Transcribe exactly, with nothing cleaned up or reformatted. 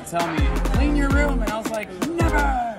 tell me, clean your room, and I was like, never.